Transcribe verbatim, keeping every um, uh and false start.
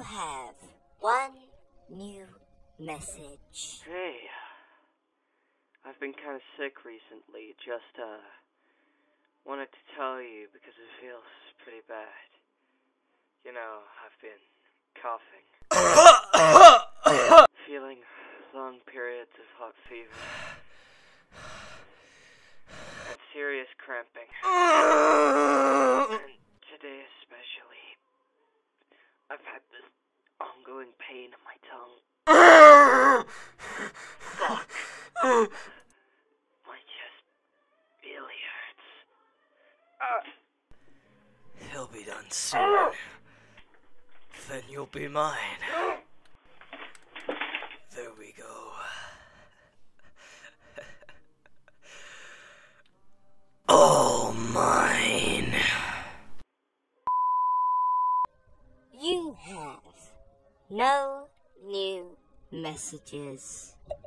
have one new message. Hey, I've been kind of sick recently. Just, uh, wanted to tell you because it feels pretty bad. You know, I've been coughing. Feeling long periods of hot fever. And serious cramping. And today especially, I've had this ongoing pain in my tongue. Fuck. My chest really hurts. Uh. He'll be done soon. Then you'll be mine. There we go. All mine. You have no new messages.